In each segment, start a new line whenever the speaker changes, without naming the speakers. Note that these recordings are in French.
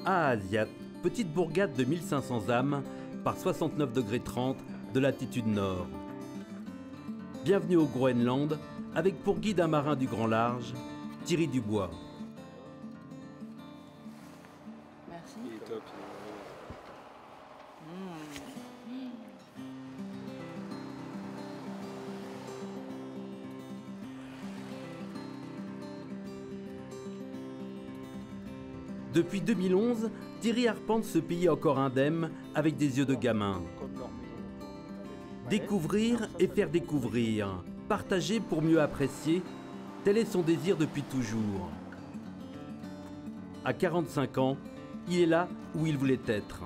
Aasiaat, petite bourgade de 1500 âmes par 69,30 °, de latitude nord. Bienvenue au Groenland, avec pour guide un marin du grand large, Thierry Dubois.
Merci.
Il est top.
Depuis 2011, Thierry arpente ce pays encore indemne avec des yeux de gamin. Découvrir et faire découvrir, partager pour mieux apprécier, tel est son désir depuis toujours. À 45 ans, il est là où il voulait être.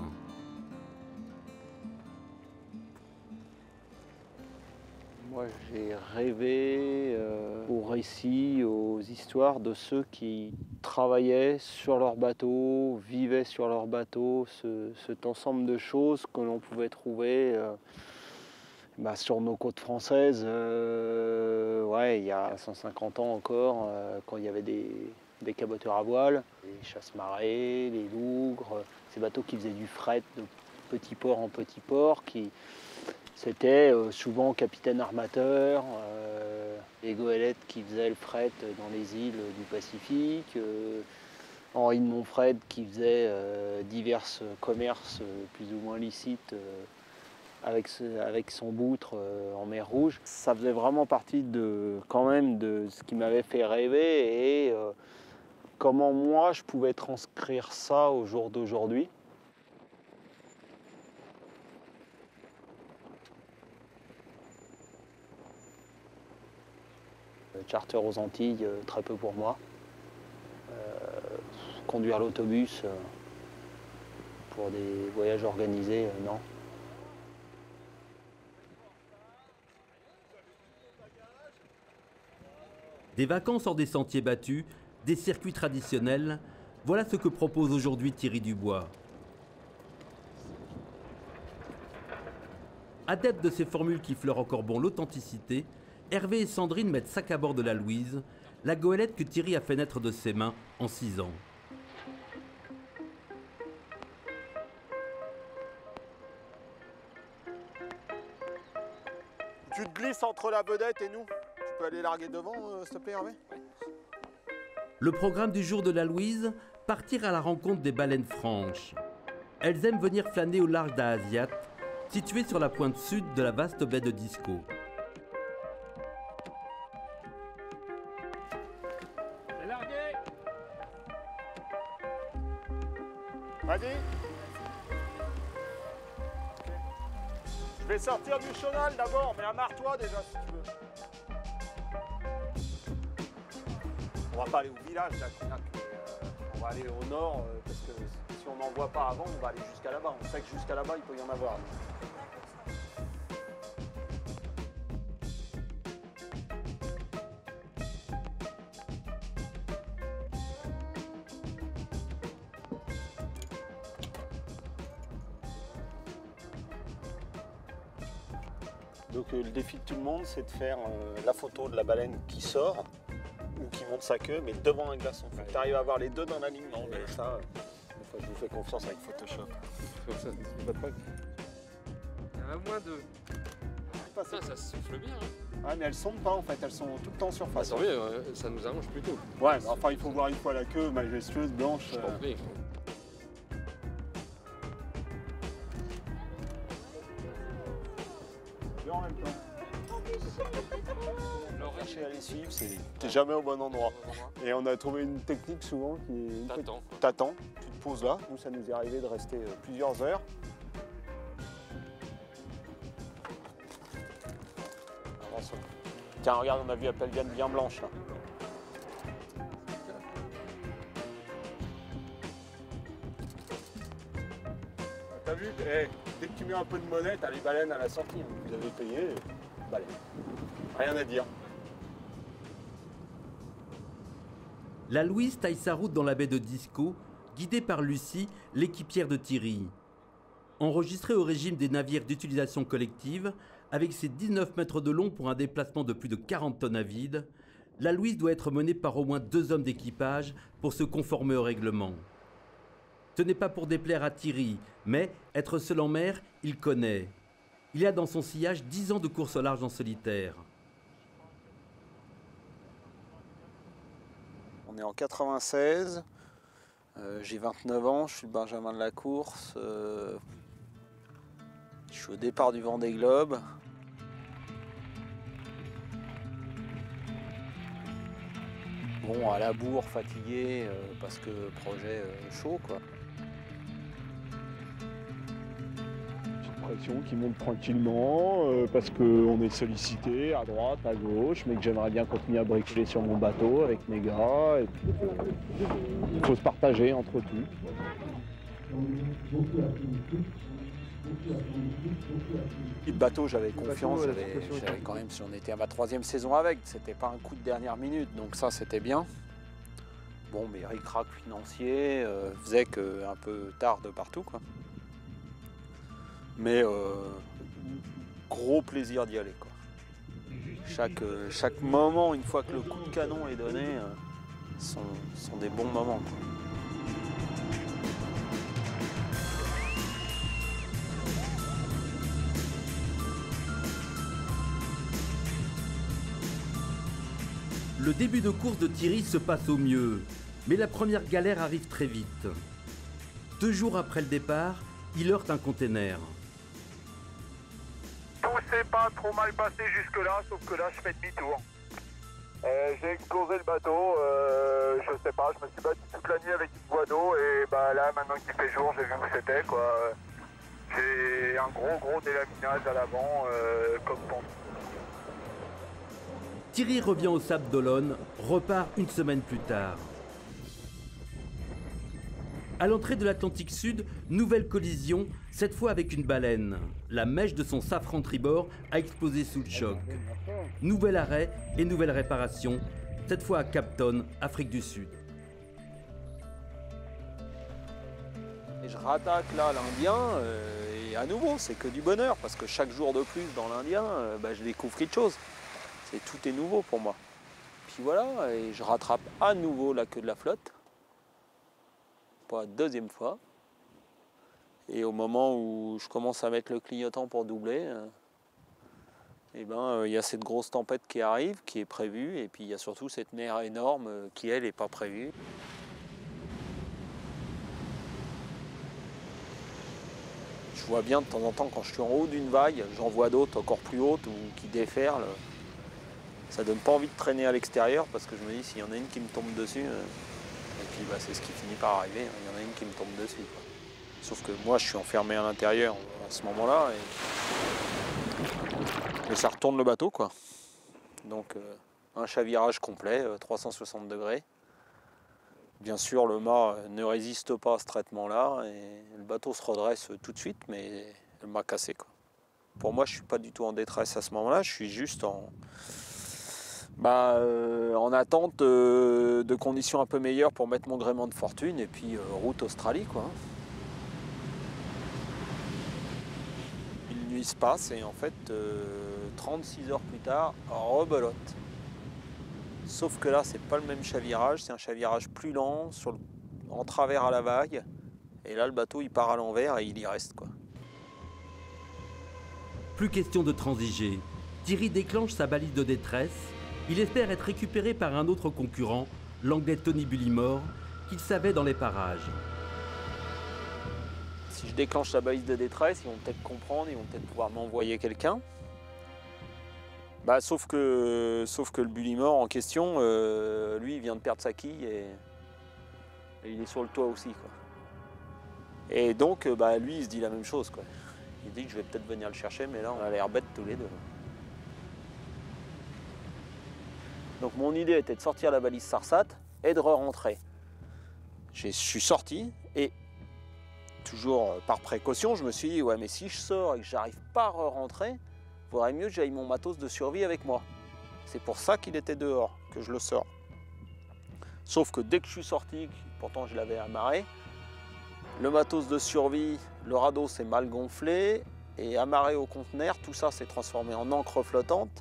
Moi, j'ai rêvé aux récits, aux histoires de ceux qui travaillaient sur leur bateau, vivaient sur leur bateau, cet ensemble de choses que l'on pouvait trouver sur nos côtes françaises, il y a 150 ans encore, quand il y avait des caboteurs à voile, les chasse-marées, les lougres, ces bateaux qui faisaient du fret de petit port en petit port, c'était souvent capitaine armateur, les goélettes qui faisaient le fret dans les îles du Pacifique, Henri de Montfred qui faisait divers commerces plus ou moins licites avec son boutre en mer Rouge. Ça faisait vraiment partie de ce qui m'avait fait rêver et comment moi je pouvais transcrire ça au jour d'aujourd'hui. Charter aux Antilles, très peu pour moi. Conduire l'autobus pour des voyages organisés, non.
Des vacances hors des sentiers battus, des circuits traditionnels, voilà ce que propose aujourd'hui Thierry Dubois. Adepte de ces formules qui fleurent encore bon l'authenticité, Hervé et Sandrine mettent sac à bord de la Louise, la goélette que Thierry a fait naître de ses mains en 6 ans.
Tu te glisses entre la vedette et nous. Tu peux aller larguer devant, s'il te plaît, Hervé ?
Le programme du jour de la Louise, partir à la rencontre des baleines franches. Elles aiment venir flâner au large d'Aasiaat, situé sur la pointe sud de la vaste baie de Disko.
C'est largué. Vas-y. Je vais sortir du chenal d'abord, mais amarre-toi déjà si tu veux. On va pas aller au village là, on va aller au nord parce que si on n'en voit pas avant, on va aller jusqu'à là-bas. On sait que jusqu'à là-bas, il peut y en avoir. Donc le défi de tout le monde, c'est de faire la photo de la baleine qui sort ou qui monte sa queue, mais devant un glaçon. Faut que tu arrives à avoir les deux dans l'alignement. Mais ça, je vous fais confiance avec Photoshop.
Ça, il y en a moins de... Ça se souffle bien. Hein.
Ah, mais elles sont pas en fait, elles sont tout le temps en surface.
Tant mieux, ça nous arrange plutôt.
Ouais, enfin il faut voir une fois la queue majestueuse, blanche.
Je t'en prie.
En même temps. Chercher à les suivre, t'es jamais au bon endroit. Et on a trouvé une technique souvent qui est... T'attends, tu te poses là. Nous, ça nous est arrivé de rester plusieurs heures. Avance. Tiens, regarde, on a vu la pelviane bien blanche là. T'as vu, dès que tu mets un peu de monnaie, t'as les baleines à la sortie. Vous avez payé, baleine. Rien à dire.
La Louise taille sa route dans la baie de Disko, guidée par Lucie, l'équipière de Thierry. Enregistrée au régime des navires d'utilisation collective, avec ses 19 mètres de long pour un déplacement de plus de 40 tonnes à vide, la Louise doit être menée par au moins 2 hommes d'équipage pour se conformer au règlement. Ce n'est pas pour déplaire à Thierry, mais être seul en mer, il connaît. Il a dans son sillage 10 ans de course au large en solitaire.
On est en 96, j'ai 29 ans, je suis le Benjamin de la course. Je suis au départ du Vendée Globe. Bon, à la bourre, fatigué, parce que projet chaud, quoi.
Pression qui monte tranquillement parce qu'on est sollicité à droite, à gauche, mais que j'aimerais bien continuer à bricoler sur mon bateau avec mes gars. Et puis, il faut se partager entre tous.
Le bateau, j'avais confiance, j'avais quand même, si on était à ma 3e saison avec, c'était pas un coup de dernière minute, donc ça c'était bien. Bon, mais ric-rac financier faisait que un peu tard de partout, quoi. Mais gros plaisir d'y aller, quoi. Chaque moment, une fois que le coup de canon est donné, sont des bons moments, quoi.
Le début de course de Thierry se passe au mieux, mais la première galère arrive très vite. 2 jours après le départ, il heurte un container.
Tout s'est pas trop mal passé jusque-là, sauf que là, je fais demi-tour. J'ai explosé le bateau, je sais pas, je me suis battu toute la nuit avec une voie d'eau et bah là, maintenant qu'il fait jour, j'ai vu où c'était, quoi. J'ai un gros délaminage à l'avant, comme ton.
Thierry revient au Sable d'Olonne, repart une semaine plus tard. À l'entrée de l'Atlantique Sud, nouvelle collision, cette fois avec une baleine. La mèche de son safran tribord a explosé sous le choc. Nouvel arrêt et nouvelle réparation, cette fois à Cap Town, Afrique du Sud.
Et je rattaque là l'Indien, et à nouveau, c'est que du bonheur, parce que chaque jour de plus dans l'Indien, je découvre quelque chose. Tout est nouveau pour moi. Puis voilà, et je rattrape à nouveau la queue de la flotte. Pour la 2e fois. Et au moment où je commence à mettre le clignotant pour doubler, il y a cette grosse tempête qui arrive, qui est prévue, et puis il y a surtout cette mer énorme qui, elle, n'est pas prévue. Je vois bien de temps en temps, quand je suis en haut d'une vague, j'en vois d'autres encore plus hautes ou qui déferlent. Ça donne pas envie de traîner à l'extérieur parce que je me dis s'il y en a une qui me tombe dessus, et puis c'est ce qui finit par arriver, il y en a une qui me tombe dessus, quoi. Sauf que moi je suis enfermé à l'intérieur à ce moment-là et ça retourne le bateau, quoi. Donc un chavirage complet, 360 degrés. Bien sûr le mât ne résiste pas à ce traitement-là et le bateau se redresse tout de suite, mais le mât cassé, quoi. Pour moi je suis pas du tout en détresse à ce moment-là, je suis juste en attente de conditions un peu meilleures pour mettre mon gréement de fortune et puis route Australie, quoi. Une nuit se passe et en fait 36 heures plus tard, rebelote. Sauf que là c'est pas le même chavirage, c'est un chavirage plus lent en travers à la vague et là le bateau il part à l'envers et il y reste, quoi.
Plus question de transiger. Thierry déclenche sa balise de détresse. Il espère être récupéré par un autre concurrent, l'anglais Tony Bullimore, qu'il savait dans les parages.
Si je déclenche la balise de détresse, ils vont peut-être comprendre, ils vont peut-être pouvoir m'envoyer quelqu'un. Sauf que le Bullimore en question, lui, il vient de perdre sa quille et il est sur le toit aussi, quoi. Et donc, lui, il se dit la même chose, quoi. Il dit que je vais peut-être venir le chercher, mais là, on a l'air bêtes tous les deux. Donc mon idée était de sortir la balise Sarsat et de re-rentrer. Je suis sorti et toujours par précaution, je me suis dit ouais mais si je sors et que j'arrive pas à re-rentrer, il vaudrait mieux que j'aille mon matos de survie avec moi. C'est pour ça qu'il était dehors, que je le sors. Sauf que dès que je suis sorti, pourtant je l'avais amarré, le matos de survie, le radeau s'est mal gonflé et amarré au conteneur, tout ça s'est transformé en encre flottante.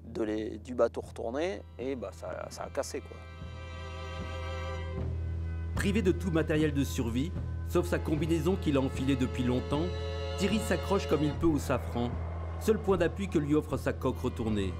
Du bateau retourné et ça a cassé, quoi.
Privé de tout matériel de survie, sauf sa combinaison qu'il a enfilée depuis longtemps, Thierry s'accroche comme il peut au safran, seul point d'appui que lui offre sa coque retournée.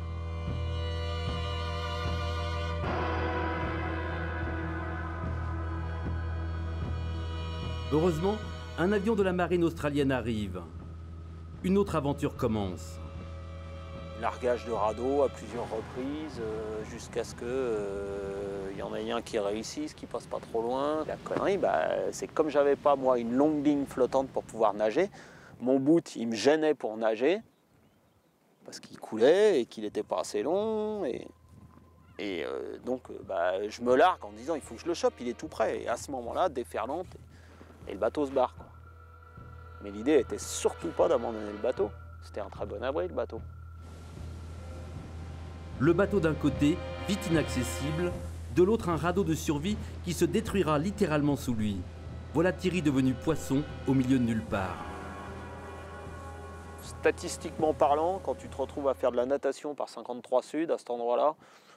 Heureusement, un avion de la marine australienne arrive. Une autre aventure commence.
Largage de radeau à plusieurs reprises, jusqu'à ce qu'il y en ait un qui réussisse, qui passe pas trop loin. La connerie, c'est comme j'avais pas moi une longue ligne flottante pour pouvoir nager, mon boot il me gênait pour nager, parce qu'il coulait et qu'il n'était pas assez long. Donc je me largue en disant il faut que je le chope, il est tout près. Et à ce moment-là, déferlante, et le bateau se barre, quoi. Mais l'idée était surtout pas d'abandonner le bateau. C'était un très bon abri, le bateau.
Le bateau d'un côté, vite inaccessible, de l'autre un radeau de survie qui se détruira littéralement sous lui. Voilà Thierry devenu poisson au milieu de nulle part.
Statistiquement parlant, quand tu te retrouves à faire de la natation par 53 Sud, à cet endroit-là,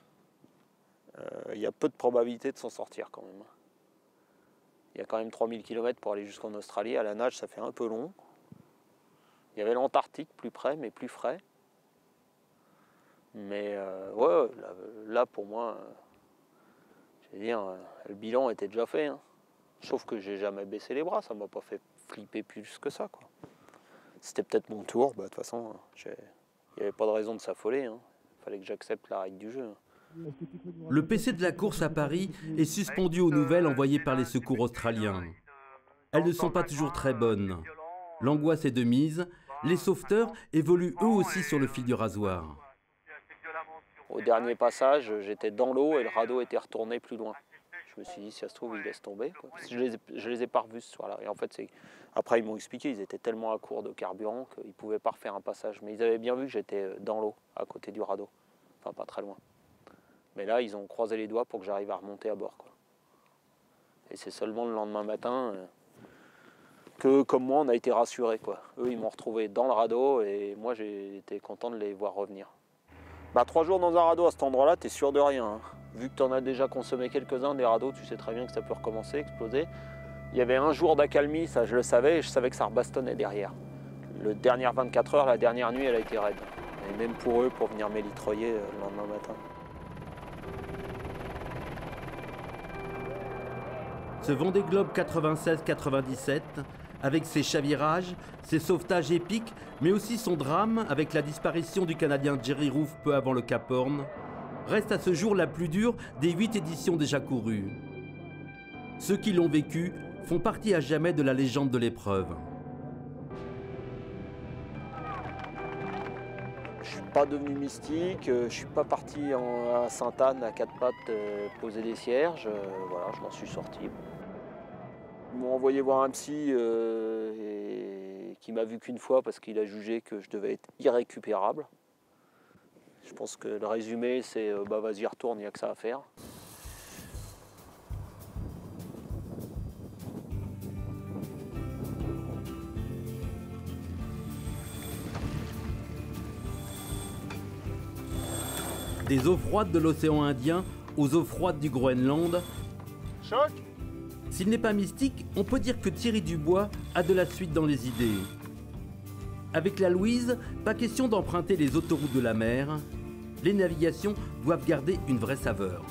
il y a peu de probabilité de s'en sortir quand même. Il y a quand même 3000 km pour aller jusqu'en Australie. À la nage, ça fait un peu long. Il y avait l'Antarctique plus près, mais plus frais. Mais là, pour moi, je veux dire, le bilan était déjà fait. Hein. Sauf que j'ai jamais baissé les bras, ça m'a pas fait flipper plus que ça, quoi. C'était peut-être mon tour, de toute façon, il n'y avait pas de raison de s'affoler. Hein. Il fallait que j'accepte la règle du jeu. Hein.
Le PC de la course à Paris est suspendu aux nouvelles envoyées par les secours australiens. Elles ne sont pas toujours très bonnes. L'angoisse est de mise, les sauveteurs évoluent eux aussi sur le fil du rasoir.
Au dernier passage, j'étais dans l'eau et le radeau était retourné plus loin. Je me suis dit, si ça se trouve, ils laissent tomber, quoi. Je les ai pas revus ce soir-là. Et en fait, après, ils m'ont expliqué, ils étaient tellement à court de carburant qu'ils ne pouvaient pas refaire un passage. Mais ils avaient bien vu que j'étais dans l'eau, à côté du radeau. Enfin, pas très loin. Mais là, ils ont croisé les doigts pour que j'arrive à remonter à bord, quoi. Et c'est seulement le lendemain matin que, comme moi, on a été rassurés, quoi. Eux, ils m'ont retrouvé dans le radeau et moi, j'ai été content de les voir revenir. 3 jours dans un radeau à cet endroit-là, t'es sûr de rien. Hein. Vu que tu en as déjà consommé quelques-uns des radeaux, tu sais très bien que ça peut recommencer, exploser. Il y avait un jour d'accalmie, ça je le savais, et je savais que ça rebastonnait derrière. Le dernier 24 heures, la dernière nuit, elle a été raide. Et même pour eux, pour venir m'élitroyer le lendemain matin.
Ce Vendée Globe 96-97, avec ses chavirages, ses sauvetages épiques, mais aussi son drame avec la disparition du Canadien Jerry Roof peu avant le Cap Horn, reste à ce jour la plus dure des 8 éditions déjà courues. Ceux qui l'ont vécu font partie à jamais de la légende de l'épreuve.
Je suis pas devenu mystique, je suis pas parti à Sainte-Anne à 4 pattes poser des cierges, voilà, je m'en suis sorti. Ils m'ont envoyé voir un psy qui m'a vu qu'une fois parce qu'il a jugé que je devais être irrécupérable. Je pense que le résumé c'est vas-y retourne, il n'y a que ça à faire.
Des eaux froides de l'océan Indien aux eaux froides du Groenland.
Choc.
S'il n'est pas mystique, on peut dire que Thierry Dubois a de la suite dans les idées. Avec la Louise, pas question d'emprunter les autoroutes de la mer. Les navigations doivent garder une vraie saveur.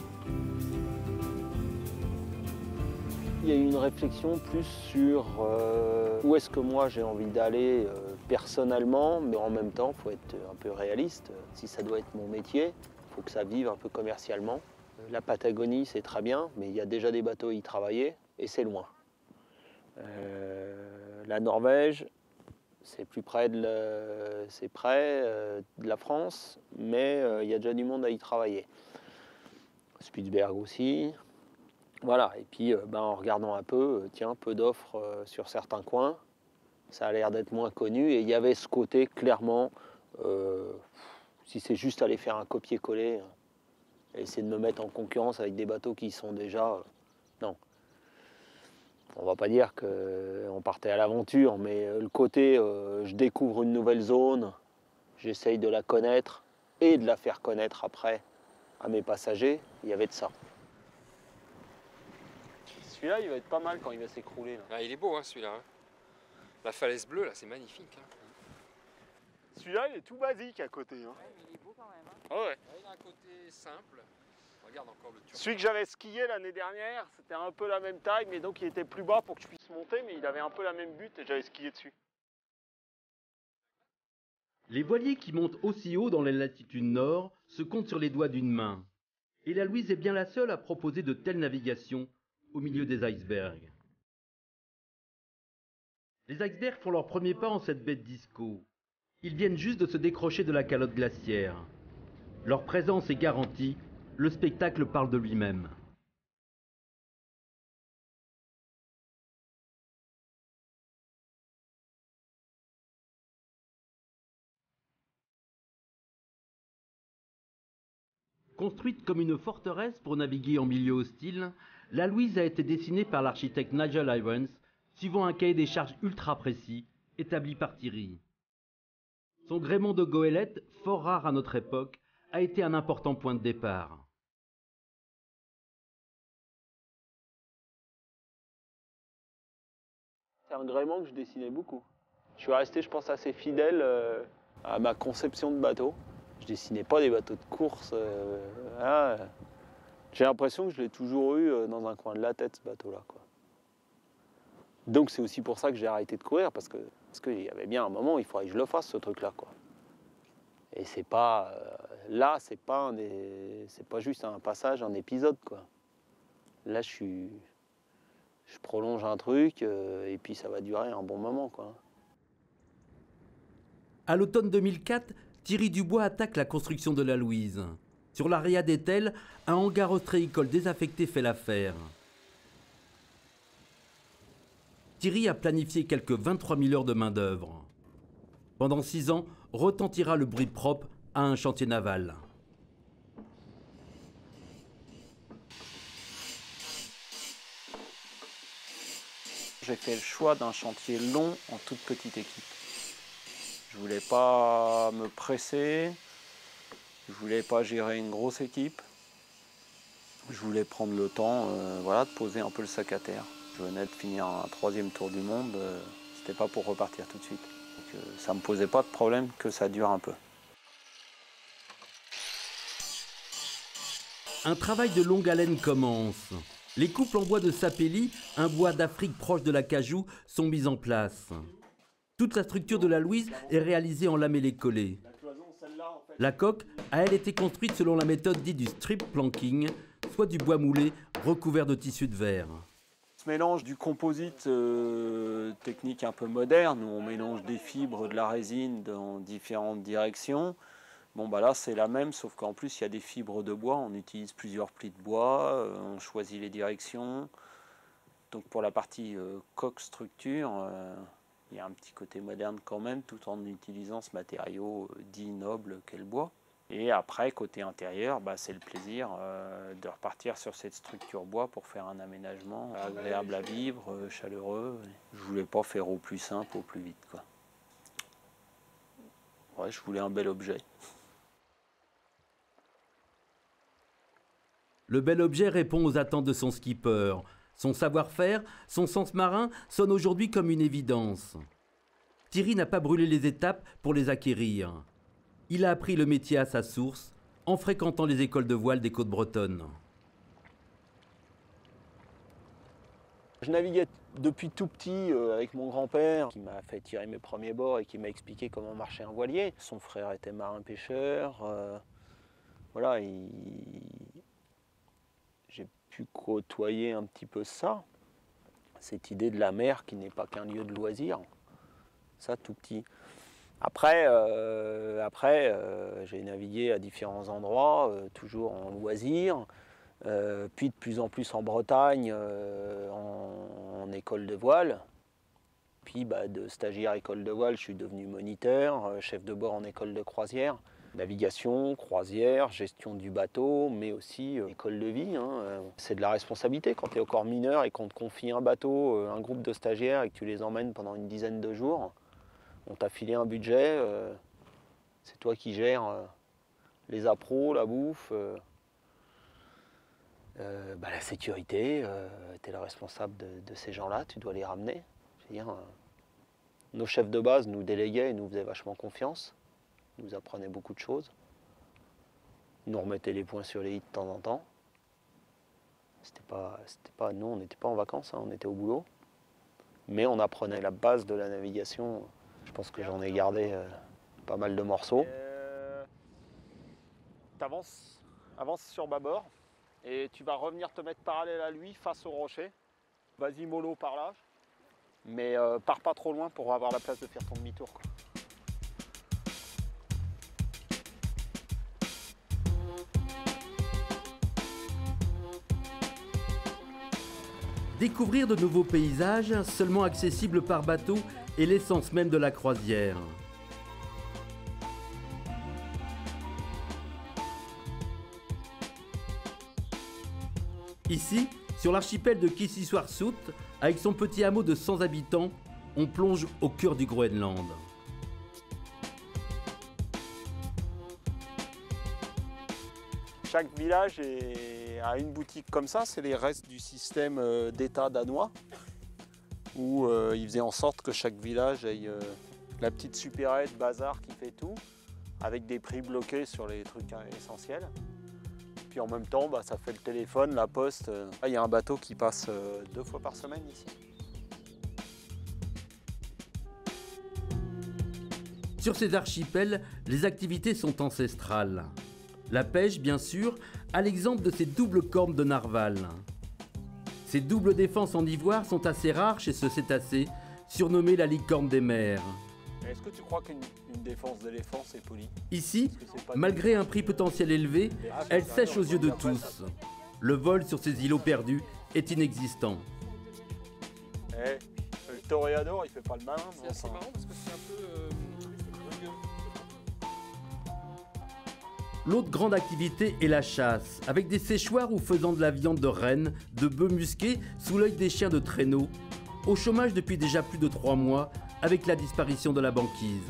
Il y a eu une réflexion plus sur où est-ce que moi j'ai envie d'aller personnellement, mais en même temps, il faut être un peu réaliste. Si ça doit être mon métier, il faut que ça vive un peu commercialement. La Patagonie, c'est très bien, mais il y a déjà des bateaux à y travailler et c'est loin. La Norvège, c'est plus près de la France, mais il y a déjà du monde à y travailler. Spitzberg aussi. Voilà, et puis en regardant un peu, peu d'offres sur certains coins, ça a l'air d'être moins connu. Et il y avait ce côté, clairement, si c'est juste aller faire un copier-coller, et essayer de me mettre en concurrence avec des bateaux qui sont déjà... non. On va pas dire qu'on partait à l'aventure, mais le côté, je découvre une nouvelle zone, j'essaye de la connaître et de la faire connaître après à mes passagers, il y avait de ça. Celui-là, il va être pas mal quand il va s'écrouler.
Ah, il est beau, hein, celui-là. Hein. La falaise bleue, là, c'est magnifique. Hein.
Celui-là, il est tout basique à côté. Hein.
Ouais, mais il est beau quand même. Hein.
Ah ouais.
Il a un côté simple. Regarde encore le turc.
Celui que j'avais skié l'année dernière, c'était un peu la même taille, mais donc il était plus bas pour que je puisse monter, mais il avait un peu la même butte et j'avais skié dessus.
Les voiliers qui montent aussi haut dans les latitudes nord se comptent sur les doigts d'une main. Et la Louise est bien la seule à proposer de telles navigations au milieu des icebergs. Les icebergs font leur premier pas en cette baie de Disco. Ils viennent juste de se décrocher de la calotte glaciaire. Leur présence est garantie, le spectacle parle de lui-même. Construite comme une forteresse pour naviguer en milieu hostile, la Louise a été dessinée par l'architecte Nigel Irons, suivant un cahier des charges ultra précis, établi par Thierry. Son gréement de goélette, fort rare à notre époque, a été un important point de départ.
C'est un gréement que je dessinais beaucoup. Je suis resté, je pense, assez fidèle à ma conception de bateau. Je dessinais pas des bateaux de course. J'ai l'impression que je l'ai toujours eu dans un coin de la tête, ce bateau-là, quoi. Donc c'est aussi pour ça que j'ai arrêté de courir, parce qu'il y avait bien un moment où il faudrait que je le fasse, ce truc-là, quoi. Et c'est pas... là, c'est pas juste un passage, un épisode, quoi. Là, je prolonge un truc, et puis ça va durer un bon moment, quoi.
À l'automne 2004, Thierry Dubois attaque la construction de la Louise. Sur l'Aria d'Etel, un hangar ostréicole désaffecté fait l'affaire. Thierry a planifié quelques 23 000 heures de main-d'œuvre. Pendant 6 ans, retentira le bruit propre à un chantier naval.
J'ai fait le choix d'un chantier long en toute petite équipe. Je voulais pas me presser, je voulais pas gérer une grosse équipe. Je voulais prendre le temps voilà, de poser un peu le sac à terre. Je venais de finir un 3e tour du monde, c'était pas pour repartir tout de suite. Donc, ça me posait pas de problème que ça dure un peu.
Un travail de longue haleine commence. Les couples en bois de sapelli, un bois d'Afrique proche de l'acajou, sont mises en place. Toute la structure de la Louise est réalisée en lamellé-collé. La coque a elle été construite selon la méthode dite du strip planking, soit du bois moulé recouvert de tissu de verre.
Ce mélange du composite technique un peu moderne, où on mélange des fibres, de la résine dans différentes directions. Bon bah là c'est la même, sauf qu'en plus il y a des fibres de bois, on utilise plusieurs plis de bois, on choisit les directions. Donc pour la partie coque structure, il y a un petit côté moderne quand même, tout en utilisant ce matériau dit noble qu'est le bois. Et après, côté intérieur, bah, c'est le plaisir de repartir sur cette structure bois pour faire un aménagement agréable à vivre, chaleureux. Je voulais pas faire au plus simple, au plus vite, quoi. Ouais, je voulais un bel objet.
Le bel objet répond aux attentes de son skipper. Son savoir-faire, son sens marin sonnent aujourd'hui comme une évidence. Thierry n'a pas brûlé les étapes pour les acquérir. Il a appris le métier à sa source, en fréquentant les écoles de voile des côtes bretonnes.
Je naviguais depuis tout petit avec mon grand-père, qui m'a fait tirer mes premiers bords et qui m'a expliqué comment marchait un voilier. Son frère était marin-pêcheur. Voilà, j'ai pu côtoyer un petit peu ça, cette idée de la mer qui n'est pas qu'un lieu de loisir, ça tout petit. Après, j'ai navigué à différents endroits, toujours en loisir, puis de plus en plus en Bretagne, en école de voile. Puis de stagiaire école de voile, je suis devenu moniteur, chef de bord en école de croisière. Navigation, croisière, gestion du bateau, mais aussi école de vie. C'est de la responsabilité quand tu es encore mineur et qu'on te confie un bateau, un groupe de stagiaires et que tu les emmènes pendant une dizaine de jours. On t'a filé un budget, c'est toi qui gères les appros, la bouffe. La sécurité, tu es le responsable de ces gens-là, tu dois les ramener. Je veux dire, nos chefs de base nous déléguaient et nous faisaient vachement confiance, nous apprenaient beaucoup de choses, nous remettaient les points sur les i de temps en temps. Nous, on n'était pas en vacances, hein, on était au boulot. Mais on apprenait la base de la navigation. Je pense que j'en ai gardé pas mal de morceaux.
Avance sur bâbord et tu vas revenir te mettre parallèle à lui face au rocher. Vas-y mollo par là. Mais pars pas trop loin pour avoir la place de faire ton demi-tour.
Découvrir de nouveaux paysages, seulement accessibles par bateau, est l'essence même de la croisière. Ici, sur l'archipel de Kississuarsuut, avec son petit hameau de 100 habitants, on plonge au cœur du Groenland.
Chaque village a une boutique comme ça, c'est les restes du système d'État danois, où ils faisaient en sorte que chaque village ait la petite supérette, bazar qui fait tout, avec des prix bloqués sur les trucs essentiels. Puis en même temps, ça fait le téléphone, la poste. Il y a un bateau qui passe 2 fois par semaine ici.
Sur ces archipels, les activités sont ancestrales. La pêche, bien sûr, à l'exemple de ces doubles cornes de narval. Ces doubles défenses en ivoire sont assez rares chez ce cétacé, surnommé la licorne des mers.
Est-ce que tu crois qu'une défense d'éléphant, c'est poli?
Ici, malgré un prix potentiel élevé, elle sèche aux yeux de tous. Le vol sur ces îlots perdus est inexistant.
Le toréador, il fait pas le malin.
C'est assez marrant parce que c'est un peu rugueux.
L'autre grande activité est la chasse, avec des séchoirs ou faisant de la viande de renne, de bœufs musqués sous l'œil des chiens de traîneau, au chômage depuis déjà plus de 3 mois, avec la disparition de la banquise.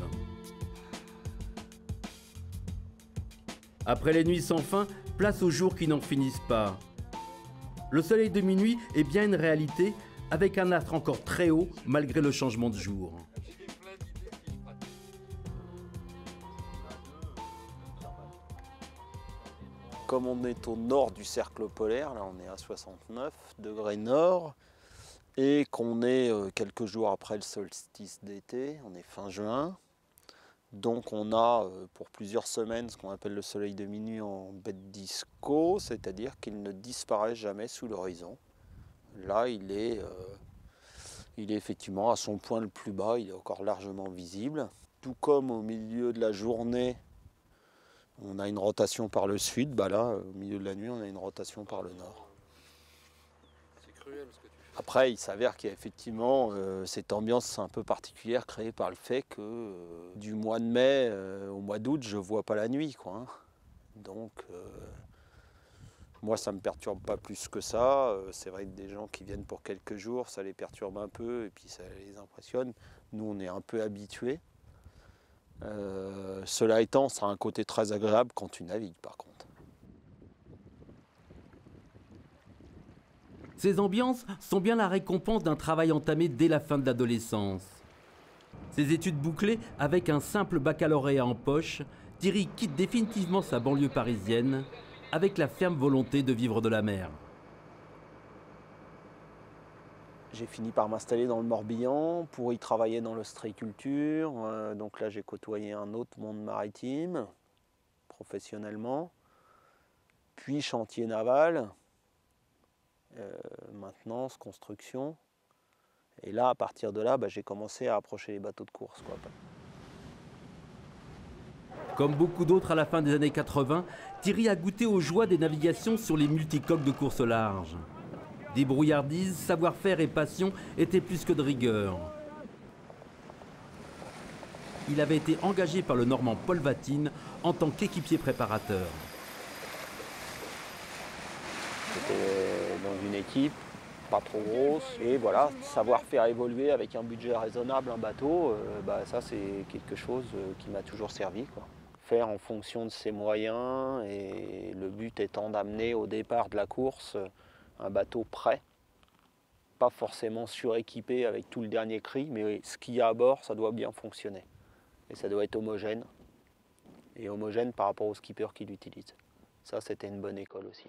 Après les nuits sans fin, place aux jours qui n'en finissent pas. Le soleil de minuit est bien une réalité, avec un astre encore très haut malgré le changement de jour.
Comme on est au nord du cercle polaire, là on est à 69 degrés nord, et qu'on est quelques jours après le solstice d'été, on est fin juin. Donc on a pour plusieurs semaines ce qu'on appelle le soleil de minuit en bête disco, c'est-à-dire qu'il ne disparaît jamais sous l'horizon. Là il est effectivement à son point le plus bas, il est encore largement visible. Tout comme au milieu de la journée, on a une rotation par le sud, là au milieu de la nuit on a une rotation par le nord.
C'est cruel ce que tu fais.
Après, il s'avère qu'il y a effectivement cette ambiance un peu particulière créée par le fait que du mois de mai au mois d'août, je ne vois pas la nuit, quoi, hein. Donc, moi, ça ne me perturbe pas plus que ça. C'est vrai que des gens qui viennent pour quelques jours, ça les perturbe un peu et puis ça les impressionne. Nous, on est un peu habitués. Cela étant, ça a un côté très agréable quand tu navigues, par contre.
Ces ambiances sont bien la récompense d'un travail entamé dès la fin de l'adolescence. Ces études bouclées avec un simple baccalauréat en poche, Thierry quitte définitivement sa banlieue parisienne avec la ferme volonté de vivre de la mer.
J'ai fini par m'installer dans le Morbihan pour y travailler dans l'ostréiculture. Donc là, j'ai côtoyé un autre monde maritime, professionnellement. Puis chantier naval. Maintenance, construction. Et là, à partir de là, j'ai commencé à approcher les bateaux de course, quoi.
Comme beaucoup d'autres à la fin des années 80, Thierry a goûté aux joies des navigations sur les multicoques de course large. Débrouillardise, savoir-faire et passion étaient plus que de rigueur. Il avait été engagé par le Normand Paul Vatine en tant qu'équipier préparateur.
J'étais dans une équipe pas trop grosse et voilà, savoir faire évoluer avec un budget raisonnable un bateau, ça c'est quelque chose qui m'a toujours servi, quoi. faire en fonction de ses moyens, et le but étant d'amener au départ de la course un bateau prêt, pas forcément suréquipé avec tout le dernier cri, mais ce qu'il y a à bord, ça doit bien fonctionner. Et ça doit être homogène, et homogène par rapport au skipper qui l'utilise. Ça, c'était une bonne école aussi.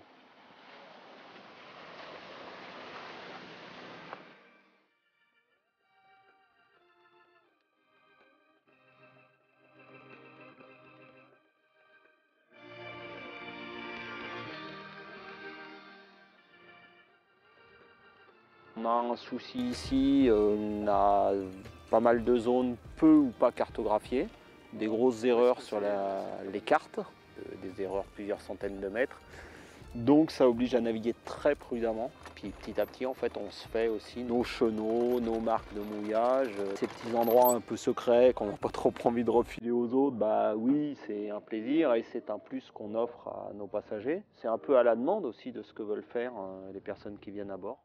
On a un souci ici, on a pas mal de zones peu ou pas cartographiées, des grosses erreurs sur les cartes, des erreurs plusieurs centaines de mètres. Donc ça oblige à naviguer très prudemment. Puis petit à petit, en fait, on se fait aussi nos chenaux, nos marques de mouillage. Ces petits endroits un peu secrets qu'on n'a pas trop envie de refiler aux autres, bah oui, c'est un plaisir et c'est un plus qu'on offre à nos passagers. C'est un peu à la demande aussi de ce que veulent faire les personnes qui viennent à bord.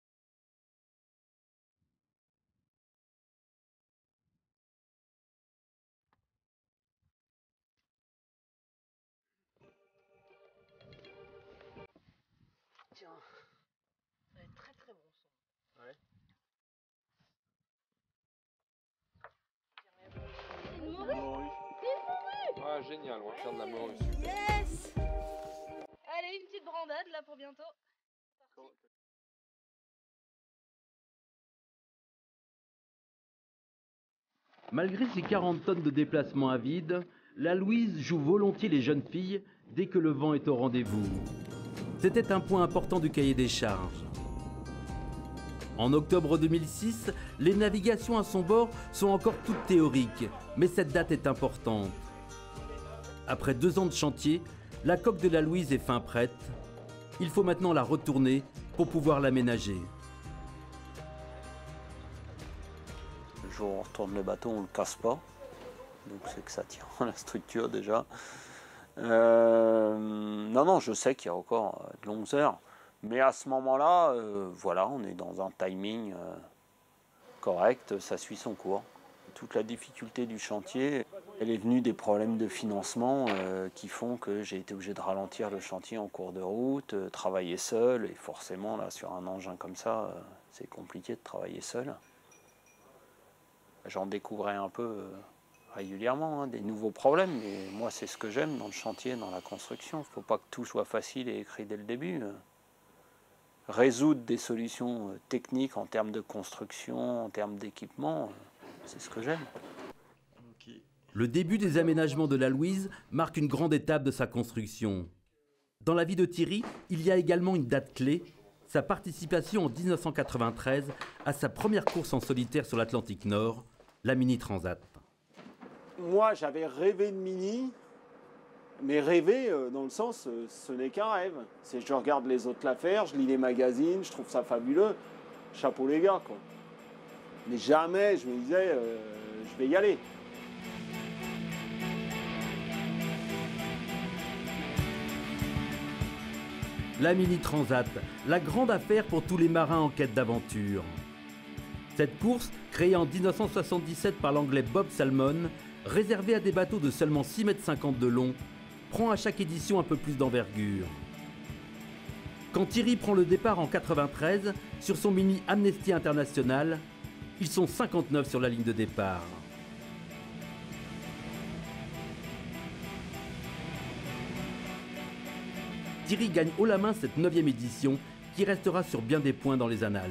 Tiens, ça va être très très bon son.
Ouais. Ah, génial, on va faire de la morue.
Yes! Allez, une petite brandade là pour bientôt.
Malgré ses 40 tonnes de déplacement à vide, la Louise joue volontiers les jeunes filles dès que le vent est au rendez-vous. C'était un point important du cahier des charges. En octobre 2006, les navigations à son bord sont encore toutes théoriques, mais cette date est importante. Après 2 ans de chantier, la coque de la Louise est fin prête. Il faut maintenant la retourner pour pouvoir l'aménager.
Le jour où on retourne le bateau, on ne le casse pas. Donc c'est que ça tient la structure déjà. Non, je sais qu'il y a encore de longues heures. Mais à ce moment-là, voilà, on est dans un timing correct, ça suit son cours. Toute la difficulté du chantier, elle est venue des problèmes de financement qui font que j'ai été obligé de ralentir le chantier en cours de route, travailler seul. Et forcément, là, sur un engin comme ça, c'est compliqué de travailler seul. J'en découvrais un peu régulièrement, des nouveaux problèmes. Mais moi, c'est ce que j'aime dans le chantier, dans la construction. Il ne faut pas que tout soit facile et écrit dès le début. Résoudre des solutions techniques en termes de construction, en termes d'équipement, c'est ce que j'aime.
Le début des aménagements de la Louise marque une grande étape de sa construction. Dans la vie de Thierry, il y a également une date clé, sa participation en 1993 à sa première course en solitaire sur l'Atlantique Nord, la Mini Transat.
Moi, j'avais rêvé de Mini, mais rêver dans le sens, ce n'est qu'un rêve. Je regarde les autres la faire, je lis les magazines, je trouve ça fabuleux. Chapeau les gars, quoi. Mais jamais je me disais, je vais y aller.
La Mini Transat, la grande affaire pour tous les marins en quête d'aventure. Cette course, créée en 1977 par l'anglais Bob Salmon, réservée à des bateaux de seulement 6,50 m de long, prend à chaque édition un peu plus d'envergure. Quand Thierry prend le départ en 1993 sur son Mini Amnesty International, ils sont 59 sur la ligne de départ. Thierry gagne haut la main cette 9e édition qui restera sur bien des points dans les annales.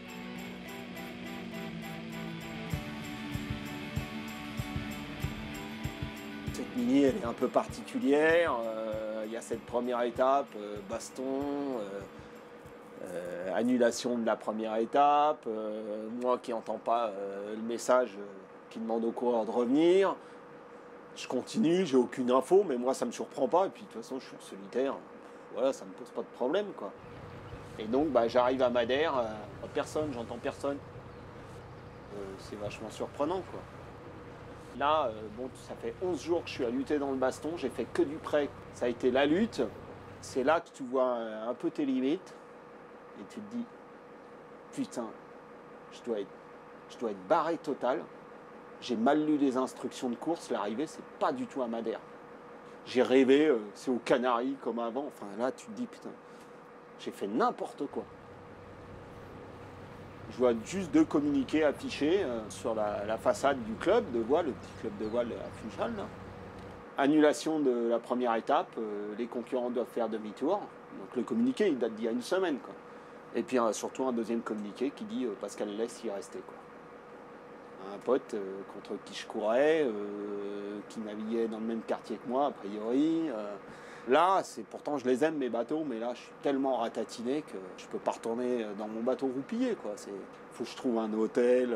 Cette Mini, elle est un peu particulière. Il y a cette première étape, baston, annulation de la première étape, moi qui n'entends pas le message qui demande au coureur de revenir. Je continue, j'ai aucune info, mais moi ça me surprend pas. Et puis de toute façon, je suis en solitaire. Voilà, ça me pose pas de problème, quoi. Et donc, j'arrive à Madère, personne, j'entends personne. C'est vachement surprenant, quoi. Là, ça fait 11 jours que je suis à lutter dans le baston, j'ai fait que du prêt. Ça a été la lutte. C'est là que tu vois un peu tes limites. Et tu te dis, putain, je dois être barré total. J'ai mal lu les instructions de course, l'arrivée, c'est pas du tout à Madère. J'ai rêvé, c'est aux Canaries comme avant. Enfin là, tu te dis, putain, j'ai fait n'importe quoi. Je vois juste 2 communiqués affichés sur la façade du club de voile, le petit club de voile à Funchal. Là. Annulation de la première étape, les concurrents doivent faire demi-tour. Donc le communiqué, il date d'il y a une semaine, quoi. Et puis surtout un deuxième communiqué qui dit Pascal laisse y rester, quoi. Un pote contre qui je courais, qui naviguait dans le même quartier que moi, a priori. Là, pourtant je les aime mes bateaux, mais là je suis tellement ratatiné que je peux pas retourner dans mon bateau roupillé, quoi. Faut que je trouve un hôtel.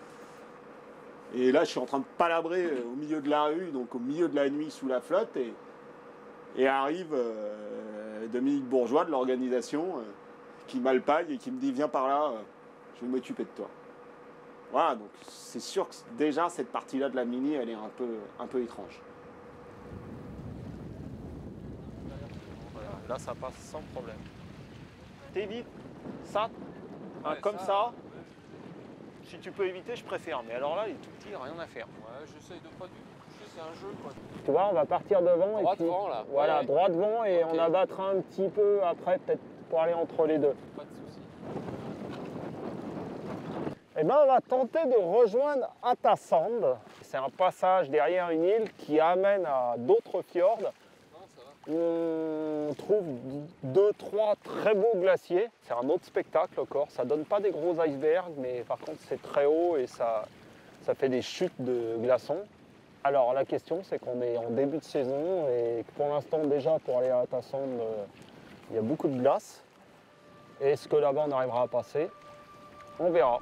Et là je suis en train de palabrer au milieu de la rue, donc au milieu de la nuit sous la flotte, et arrive Dominique Bourgeois de l'organisation qui m'alpaille et qui me dit viens par là, je vais m'occuper de toi. Voilà, donc c'est sûr que déjà cette partie-là de la Mini, elle est un peu étrange. Voilà, là ça passe sans problème. T'évites ça, comme ça. Si tu peux éviter, je préfère. Mais alors là, il est tout petit, rien à faire.
Ouais, j'essaye de pas du tout. C'est un jeu, quoi.
Tu vois, on va partir devant.
Droit
et puis,
devant, là.
Voilà,
ouais.
droit devant et
okay.
On abattra un petit peu après, peut-être pour aller entre les deux.
Pas de souci.
Eh bien, on va tenter de rejoindre Atasand. C'est un passage derrière une île qui amène à d'autres fjords. On trouve 2-3 très beaux glaciers. C'est un autre spectacle encore. Ça donne pas des gros icebergs, mais par contre c'est très haut et ça fait des chutes de glaçons. Alors la question c'est qu'on est en début de saison et que pour l'instant déjà pour aller à Atasand, il y a beaucoup de glace. Est-ce que là-bas on arrivera à passer? On verra.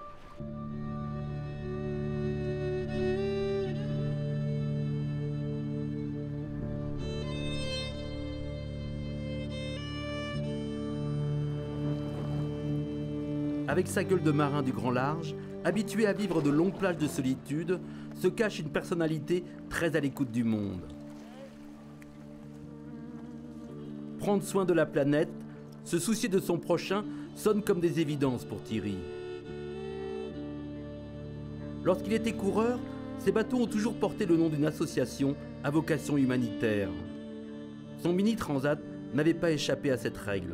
Avec sa gueule de marin du grand large, habitué à vivre de longues plages de solitude, se cache une personnalité très à l'écoute du monde. Prendre soin de la planète, se soucier de son prochain, sonne comme des évidences pour Thierry. Lorsqu'il était coureur, ses bateaux ont toujours porté le nom d'une association à vocation humanitaire. Son Mini Transat n'avait pas échappé à cette règle.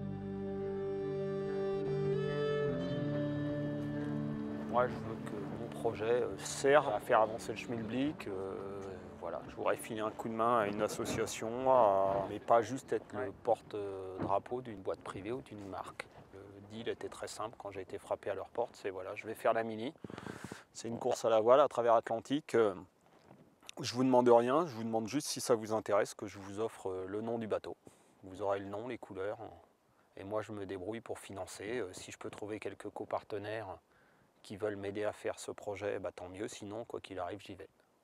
Moi, je veux que mon projet serve à faire avancer le schmilblick. Voilà, je voudrais filer un coup de main à une association, mais pas juste être le porte-drapeau d'une boîte privée ou d'une marque. Le deal était très simple quand j'ai été frappé à leur porte, c'est voilà, je vais faire la Mini. C'est une course à la voile à travers Atlantique. Je vous demande rien, je vous demande juste si ça vous intéresse que je vous offre le nom du bateau. Vous aurez le nom, les couleurs, et moi je me débrouille pour financer. Si je peux trouver quelques copartenaires qui veulent m'aider à faire ce projet, bah, tant mieux, sinon quoi qu'il arrive j'y vais.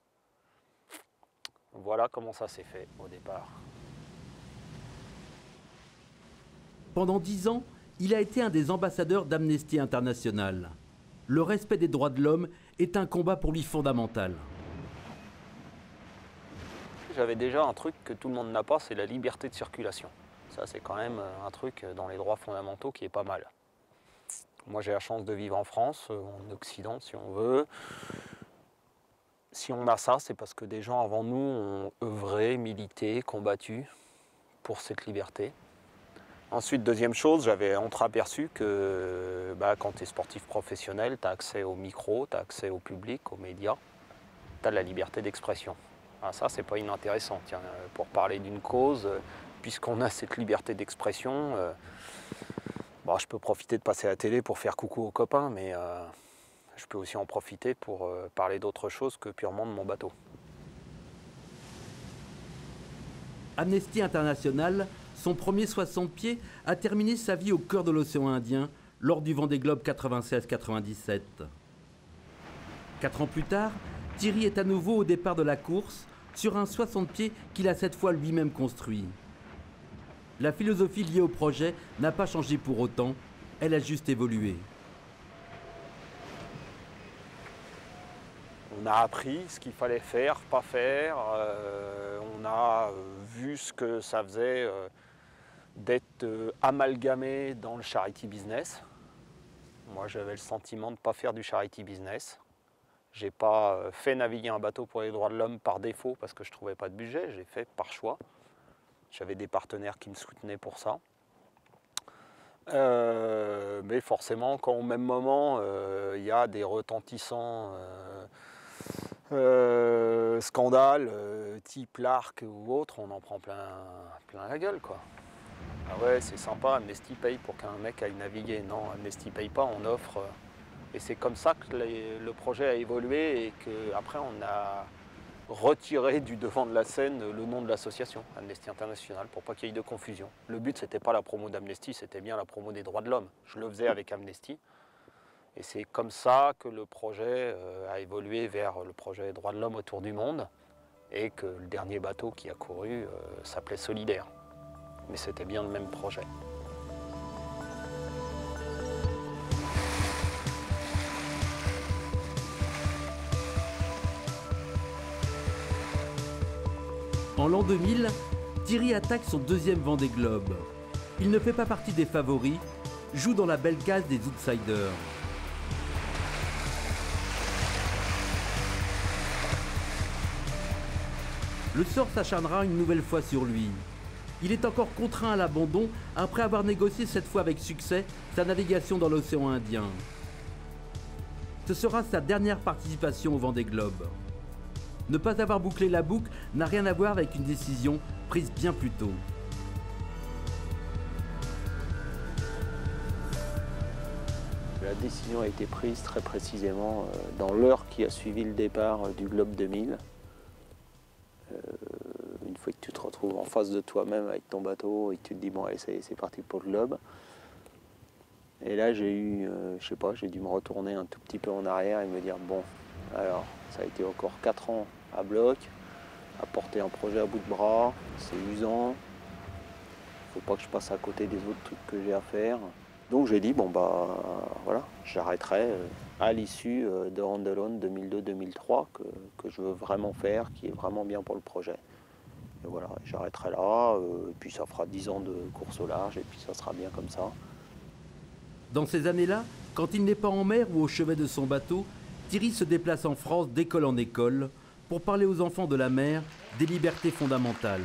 Voilà comment ça s'est fait au départ.
Pendant 10 ans, il a été un des ambassadeurs d'Amnesty International. Le respect des droits de l'homme est un combat pour lui fondamental.
J'avais déjà un truc que tout le monde n'a pas, c'est la liberté de circulation. Ça c'est quand même un truc dans les droits fondamentaux qui est pas mal. Moi j'ai la chance de vivre en France, en Occident si on veut. Si on a ça, c'est parce que des gens avant nous ont œuvré, milité, combattu pour cette liberté. Ensuite, deuxième chose, j'avais entreaperçu que quand tu es sportif professionnel, tu as accès au micro, tu as accès au public, aux médias, tu as la liberté d'expression. Ah, ça, c'est pas inintéressant. Tiens, pour parler d'une cause, puisqu'on a cette liberté d'expression, je peux profiter de passer à la télé pour faire coucou aux copains, mais je peux aussi en profiter pour parler d'autre chose que purement de mon bateau.
Amnesty International, son premier 60 pieds, a terminé sa vie au cœur de l'océan Indien lors du Vendée Globe 96-97. 4 ans plus tard, Thierry est à nouveau au départ de la course sur un 60 pieds qu'il a cette fois lui-même construit. La philosophie liée au projet n'a pas changé pour autant, elle a juste évolué.
On a appris ce qu'il fallait faire, pas faire. On a vu ce que ça faisait d'être amalgamé dans le charity business. Moi, j'avais le sentiment de ne pas faire du charity business.
J'ai pas fait naviguer un bateau pour les droits de l'homme par défaut parce que je ne trouvais pas de budget, j'ai fait par choix. J'avais des partenaires qui me soutenaient pour ça. Mais forcément, quand au même moment, il y a des retentissants scandales, type l'Arc ou autre, on en prend plein la gueule, quoi. Ah ouais, c'est sympa, Amnesty paye pour qu'un mec aille naviguer. Non, Amnesty paye pas, on offre. Et c'est comme ça que le projet a évolué et qu'après on a retiré du devant de la scène le nom de l'association, Amnesty International, pour pas qu'il y ait de confusion. Le but, c'était pas la promo d'Amnesty, c'était bien la promo des droits de l'homme. Je le faisais avec Amnesty. Et c'est comme ça que le projet a évolué vers le projet droits de l'homme autour du monde et que le dernier bateau qui a couru s'appelait Solidaire. Mais c'était bien le même projet.
En l'an 2000, Thierry attaque son deuxième Vendée Globe. Il ne fait pas partie des favoris, joue dans la belle case des outsiders. Le sort s'acharnera une nouvelle fois sur lui. Il est encore contraint à l'abandon après avoir négocié cette fois avec succès sa navigation dans l'océan Indien. Ce sera sa dernière participation au Vendée Globe. Ne pas avoir bouclé la boucle n'a rien à voir avec une décision prise bien plus tôt.
La décision a été prise très précisément dans l'heure qui a suivi le départ du Globe 2000. Une fois que tu te retrouves en face de toi-même avec ton bateau et que tu te dis bon allez c'est parti pour le Globe. Et là j'ai eu, je sais pas, j'ai dû me retourner un tout petit peu en arrière et me dire bon, alors ça a été encore 4 ans à bloc, à porter un projet à bout de bras, c'est usant, faut pas que je passe à côté des autres trucs que j'ai à faire. Donc j'ai dit bon bah voilà, j'arrêterai à l'issue de Rondelone 2002-2003 que je veux vraiment faire, qui est vraiment bien pour le projet. Et voilà, j'arrêterai là, et puis ça fera 10 ans de course au large, et puis ça sera bien comme ça.
Dans ces années-là, quand il n'est pas en mer ou au chevet de son bateau, Thierry se déplace en France d'école en école pour parler aux enfants de la mer des libertés fondamentales.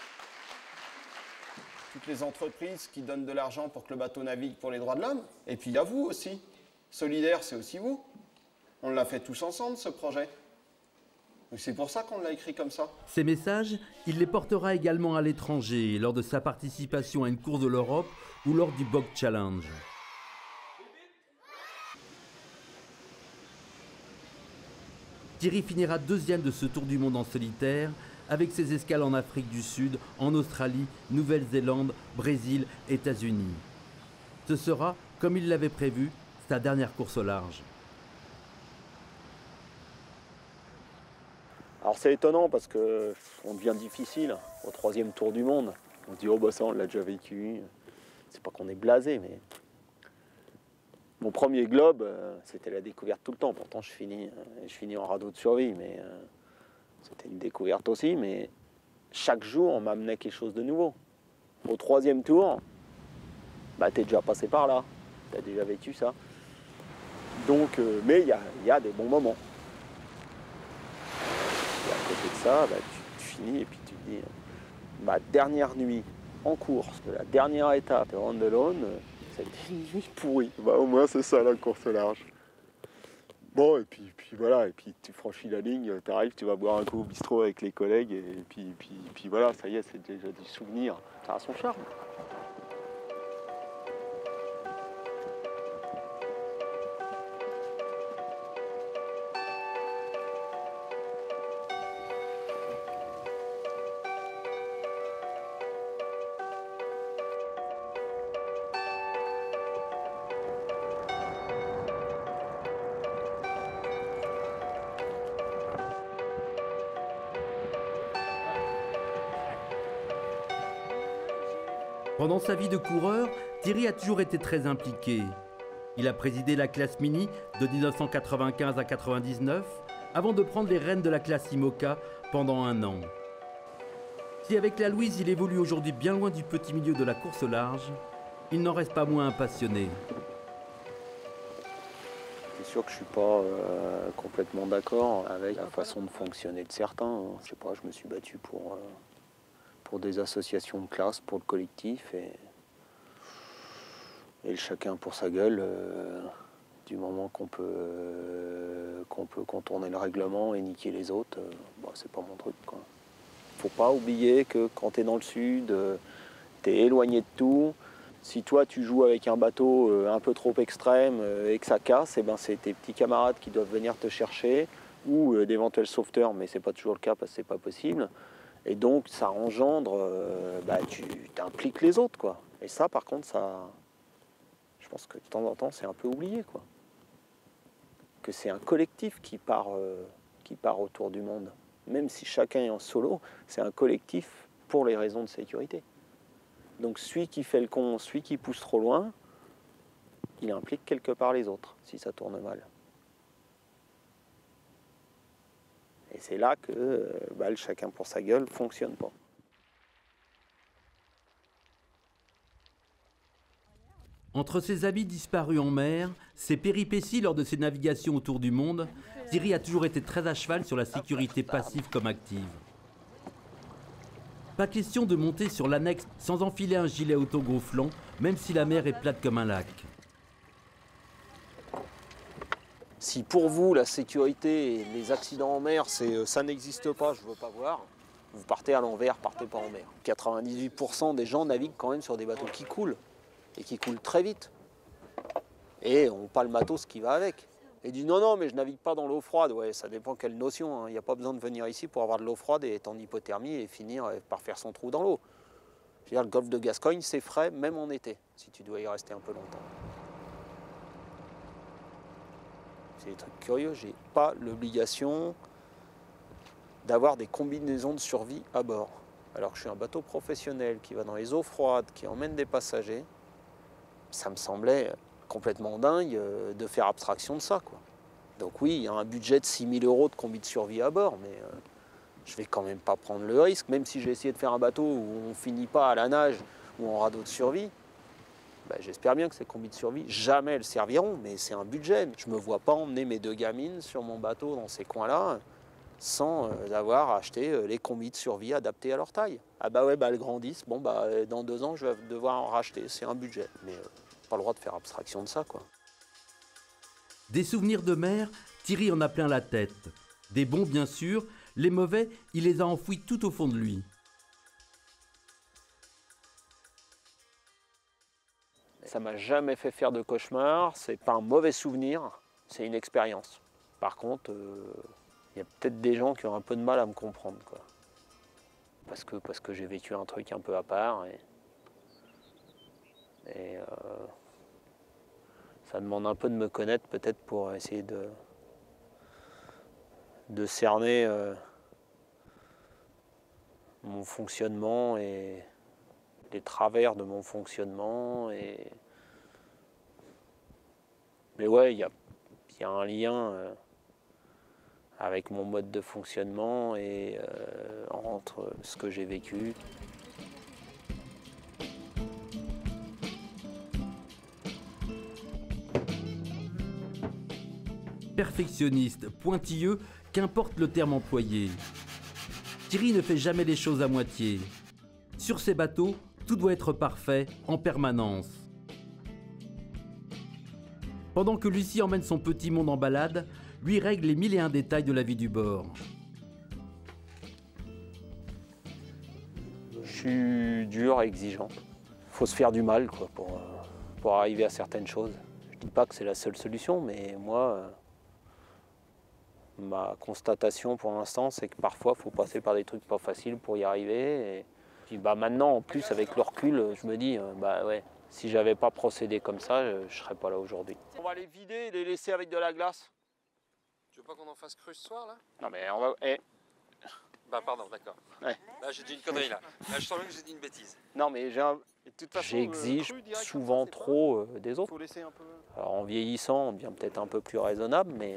Toutes les entreprises qui donnent de l'argent pour que le bateau navigue pour les droits de l'homme, et puis il y a vous aussi. Solidaire, c'est aussi vous. On l'a fait tous ensemble, ce projet. C'est pour ça qu'on l'a écrit comme ça.
Ces messages, il les portera également à l'étranger, lors de sa participation à une course de l'Europe ou lors du Bog Challenge. Thierry finira deuxième de ce tour du monde en solitaire, avec ses escales en Afrique du Sud, en Australie, Nouvelle-Zélande, Brésil, États-Unis. Ce sera, comme il l'avait prévu, sa dernière course au large.
Alors c'est étonnant parce qu'on devient difficile au 3e tour du monde. On se dit oh bah ça on l'a déjà vécu. C'est pas qu'on est blasé mais mon premier globe c'était la découverte tout le temps. Pourtant je finis en radeau de survie mais c'était une découverte aussi. Mais chaque jour on m'amenait quelque chose de nouveau. Au 3e tour, bah t'es déjà passé par là, t'as déjà vécu ça. Donc mais il y a des bons moments. À côté de ça, bah, tu finis et puis tu te dis, ma dernière nuit en course de la dernière étape de Rondelone, ça a été une nuit pourrie. Bah, au moins c'est ça la course au large. Bon et puis voilà, et puis tu franchis la ligne, tu arrives, tu vas boire un coup au bistrot avec les collègues et puis voilà, ça y est, c'est déjà du souvenir. Ça a son charme.
Pendant sa vie de coureur, Thierry a toujours été très impliqué. Il a présidé la classe Mini de 1995 à 1999, avant de prendre les rênes de la classe IMOCA pendant 1 an. Si avec la Louise il évolue aujourd'hui bien loin du petit milieu de la course au large, il n'en reste pas moins un passionné.
C'est sûr que je suis pas complètement d'accord avec la façon de fonctionner de certains. Hein. Je sais pas, je me suis battu pour des associations de classe, pour le collectif, et le chacun pour sa gueule. Du moment qu'on peut contourner le règlement et niquer les autres, c'est pas mon truc, quoi. Faut pas oublier que quand tu es dans le sud, tu es éloigné de tout. Si toi tu joues avec un bateau un peu trop extrême et que ça casse, c'est tes petits camarades qui doivent venir te chercher, ou d'éventuels sauveteurs, mais c'est pas toujours le cas parce que c'est pas possible. Et donc ça engendre, tu t'impliques les autres, quoi. Et ça, par contre, je pense que de temps en temps c'est un peu oublié, quoi. Que c'est un collectif qui part autour du monde. Même si chacun est en solo, c'est un collectif pour les raisons de sécurité. Donc celui qui fait le con, celui qui pousse trop loin, il implique quelque part les autres, si ça tourne mal. Et c'est là que le chacun pour sa gueule ne fonctionne pas.
Entre ses habits disparus en mer, ses péripéties lors de ses navigations autour du monde, Thierry a toujours été très à cheval sur la sécurité passive comme active. Pas question de monter sur l'annexe sans enfiler un gilet autogonflant, même si la mer est plate comme un lac.
Si pour vous, la sécurité et les accidents en mer, ça n'existe pas, je ne veux pas voir, vous partez à l'envers, partez pas en mer. 98% des gens naviguent quand même sur des bateaux qui coulent, et qui coulent très vite. Et on n'a pas le matos qui va avec. Et dit non, mais je navigue pas dans l'eau froide. Ouais, ça dépend quelle notion. Il n'y a pas besoin de venir ici pour avoir de l'eau froide et être en hypothermie et finir par faire son trou dans l'eau. Je veux dire, le golfe de Gascogne, c'est frais même en été, si tu dois y rester un peu longtemps. C'est des trucs curieux. J'ai pas l'obligation d'avoir des combinaisons de survie à bord. Alors que je suis un bateau professionnel qui va dans les eaux froides, qui emmène des passagers. Ça me semblait complètement dingue de faire abstraction de ça, quoi. Donc oui, il y a un budget de 6 000 € de combi de survie à bord, mais je vais quand même pas prendre le risque, même si j'ai essayé de faire un bateau où on finit pas à la nage ou en radeau de survie. J'espère bien que ces combis de survie, jamais elles serviront, mais c'est un budget. Je me vois pas emmener mes 2 gamines sur mon bateau dans ces coins-là sans avoir acheté les combis de survie adaptés à leur taille. Ah elles grandissent, dans 2 ans je vais devoir en racheter, c'est un budget. Mais pas le droit de faire abstraction de ça, quoi.
Des souvenirs de mer, Thierry en a plein la tête. Des bons bien sûr, les mauvais, il les a enfouis tout au fond de lui.
Ça m'a jamais fait faire de cauchemar, c'est pas un mauvais souvenir, c'est une expérience. Par contre, il y a peut-être des gens qui ont un peu de mal à me comprendre, quoi. Parce que j'ai vécu un truc un peu à part et ça demande un peu de me connaître peut-être pour essayer de cerner mon fonctionnement et les travers de mon fonctionnement. Mais ouais, il y a un lien avec mon mode de fonctionnement et entre ce que j'ai vécu.
Perfectionniste, pointilleux, qu'importe le terme employé. Thierry ne fait jamais les choses à moitié. Sur ses bateaux, tout doit être parfait, en permanence. Pendant que Lucie emmène son petit monde en balade, lui règle les 1001 détails de la vie du bord.
Je suis dur et exigeant. Faut se faire du mal, quoi, pour arriver à certaines choses. Je dis pas que c'est la seule solution, mais moi, ma constatation pour l'instant, c'est que parfois, il faut passer par des trucs pas faciles pour y arriver. Et puis maintenant, en plus, avec le recul, je me dis, si j'avais pas procédé comme ça, je serais pas là aujourd'hui. On va les vider et les laisser avec de la glace.
Tu veux pas qu'on en fasse cru ce soir, là?
Non, mais on va...
Pardon, d'accord.
Ouais.
Là, j'ai dit une connerie, là. Là, je sens bien que j'ai dit une bêtise.
Non, mais j'exige souvent trop des autres. Alors, en vieillissant, on devient peut-être un peu plus raisonnable, mais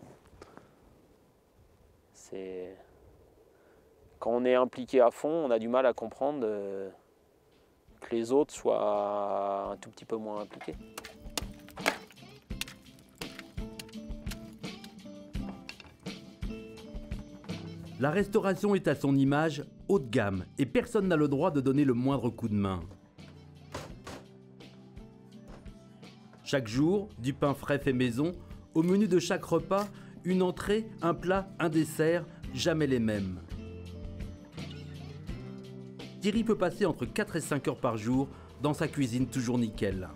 c'est... Quand on est impliqué à fond, on a du mal à comprendre que les autres soient un tout petit peu moins impliqués.
La restauration est à son image haut de gamme et personne n'a le droit de donner le moindre coup de main. Chaque jour, du pain frais fait maison, au menu de chaque repas, une entrée, un plat, un dessert, jamais les mêmes. Thierry peut passer entre 4 et 5 heures par jour dans sa cuisine toujours nickel.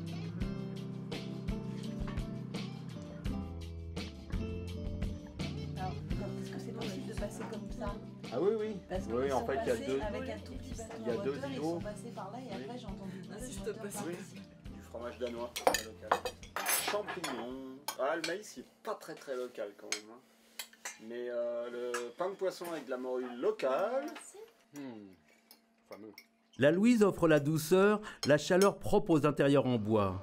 Alors, est-ce que c'est possible de passer comme ça?
Ah oui, oui.
Parce que
Oui, en fait, il y a deux.
Avec un tout petit bateau
Il y a
en
deux
hauteur, ils
îlots.
sont passés par là et après j'ai entendu
Oui. Du fromage danois, local. Champignons. Ah, le maïs, il n'est pas très très local quand même. Hein. Mais le pain de poisson avec de la morue locale. Fameux.
La Louise offre la douceur, la chaleur propre aux intérieurs en bois.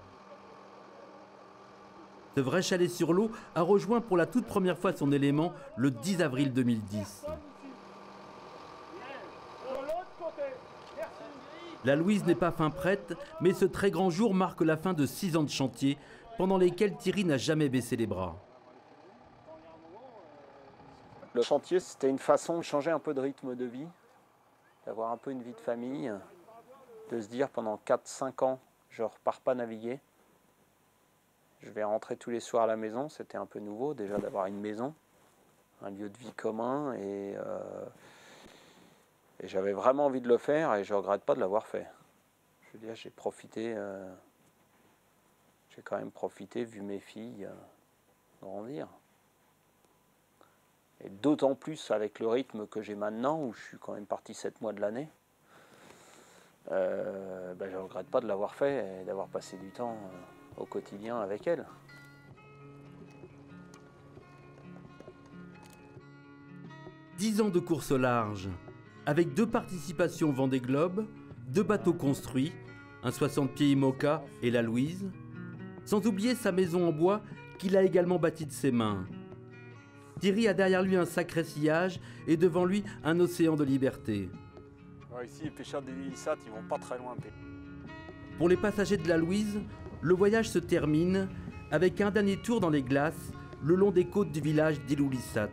Ce vrai chalet sur l'eau a rejoint pour la toute première fois son élément le 10 avril 2010. La Louise n'est pas fin prête, mais ce très grand jour marque la fin de 6 ans de chantier, pendant lesquels Thierry n'a jamais baissé les bras.
Le chantier, c'était une façon de changer un peu de rythme de vie, d'avoir un peu une vie de famille, de se dire pendant 4-5 ans, je ne repars pas naviguer. Je vais rentrer tous les soirs à la maison, c'était un peu nouveau déjà d'avoir une maison, un lieu de vie commun et j'avais vraiment envie de le faire et je ne regrette pas de l'avoir fait. Je veux dire, j'ai profité, j'ai quand même profité, vu mes filles grandir. Et d'autant plus avec le rythme que j'ai maintenant, où je suis quand même parti 7 mois de l'année, je ne regrette pas de l'avoir fait et d'avoir passé du temps au quotidien avec elle. «
10 ans de course au large, avec 2 participations Vendée Globe, 2 bateaux construits, un 60 pieds IMOCA et la Louise, sans oublier sa maison en bois qu'il a également bâtie de ses mains. Thierry a derrière lui un sacré sillage et devant lui un océan de liberté.
Ouais, ici, les pêcheurs des Lillissat, ils vont pas très loin.
Pour les passagers de la Louise, le voyage se termine avec un dernier tour dans les glaces le long des côtes du village d'Ilulissat.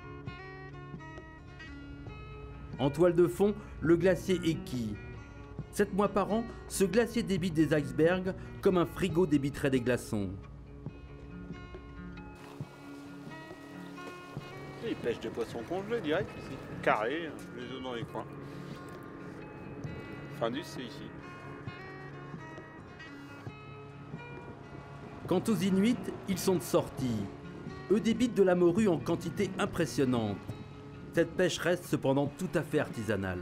En toile de fond, le glacier Eki. 7 mois par an, ce glacier débite des icebergs comme un frigo débiterait des glaçons.
Ils pêchent des poissons congelés direct ici. Carré, les œufs dans les coins. Findus, c'est ici.
Quant aux Inuits, ils sont de sortie. Eux débitent de la morue en quantité impressionnante. Cette pêche reste cependant tout à fait artisanale.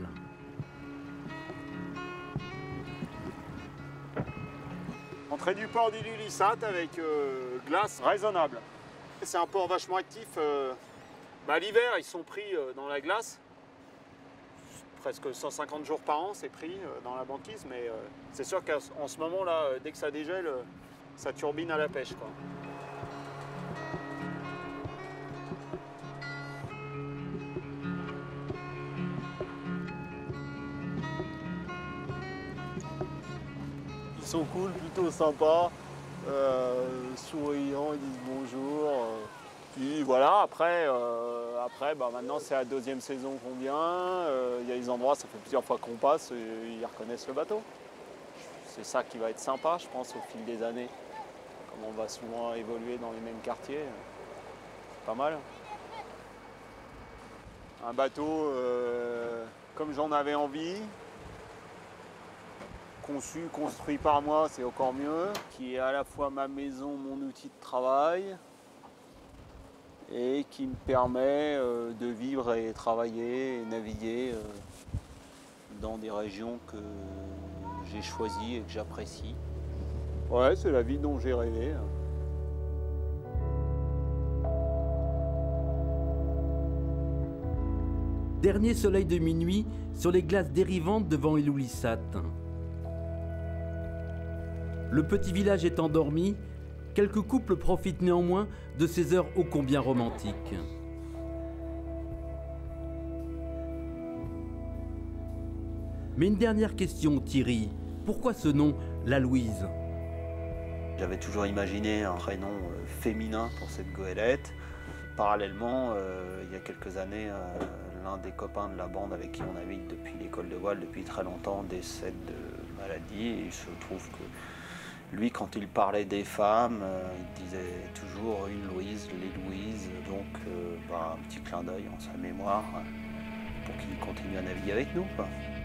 Entrée du port d'Ilulissat avec glace raisonnable. C'est un port vachement actif. L'hiver, ils sont pris dans la glace. Presque 150 jours par an, c'est pris dans la banquise. Mais c'est sûr qu'en ce moment-là, dès que ça dégèle, ça turbine à la pêche, quoi.
Ils sont cool, plutôt sympas, souriants, ils disent bonjour.
Puis voilà, après maintenant c'est la 2e saison qu'on vient. Il y a des endroits, ça fait plusieurs fois qu'on passe, et ils reconnaissent le bateau. C'est ça qui va être sympa, je pense, au fil des années. Comme on va souvent évoluer dans les mêmes quartiers, c'est pas mal. Un bateau comme j'en avais envie, conçu, construit par moi, c'est encore mieux, qui est à la fois ma maison, mon outil de travail, et qui me permet de vivre et travailler et naviguer dans des régions que j'ai choisies et que j'apprécie. Ouais, c'est la vie dont j'ai rêvé.
Dernier soleil de minuit sur les glaces dérivantes devant Ilulissat. Le petit village est endormi, quelques couples profitent néanmoins de ces heures ô combien romantiques. Mais une dernière question, Thierry. Pourquoi ce nom, la Louise ?
J'avais toujours imaginé un prénom féminin pour cette goélette. parallèlement, il y a quelques années, l'un des copains de la bande avec qui on navigue depuis l'école de voile depuis très longtemps décède de maladie. Et il se trouve que lui, quand il parlait des femmes, il disait toujours une Louise, les Louises. Donc un petit clin d'œil en sa mémoire pour qu'il continue à naviguer avec nous, quoi.